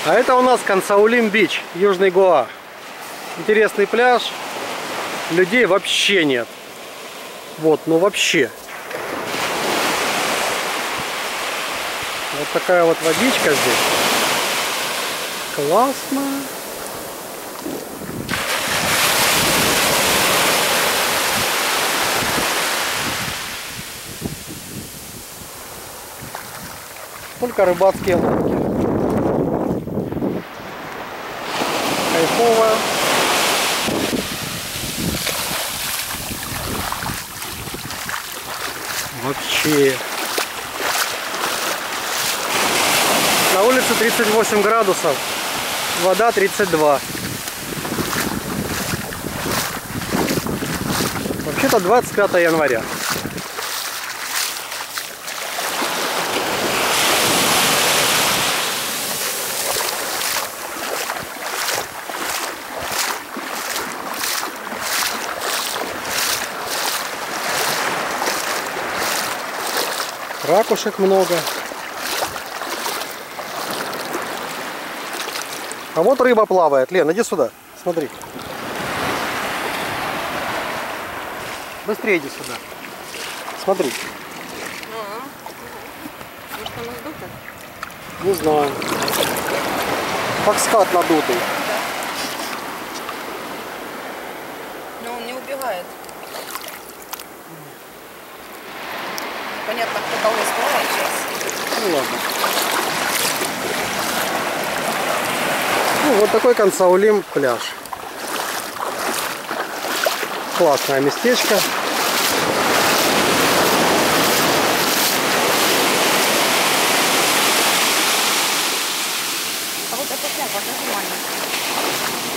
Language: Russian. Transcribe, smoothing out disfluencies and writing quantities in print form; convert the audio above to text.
А это у нас Консаулим-Бич, Южный Гоа. Интересный пляж. Людей вообще нет. Вот, ну вообще. Вот такая вот водичка здесь. Классно. Только рыбацкие лодки. Кайфово. Вообще. На улице 38 градусов. Вода 32. Вообще-то 25 января. Ракушек много. А вот рыба плавает. Лен, иди сюда. Смотри. Быстрее иди сюда. Смотри. Может, она сдута? Не знаю. Как скат надутый. Да. Но он не убегает. Понятно, кто кого сплавает сейчас. Ну ладно. Ну, вот такой Консаулим пляж. Классное местечко. А вот это шляпа, нормально.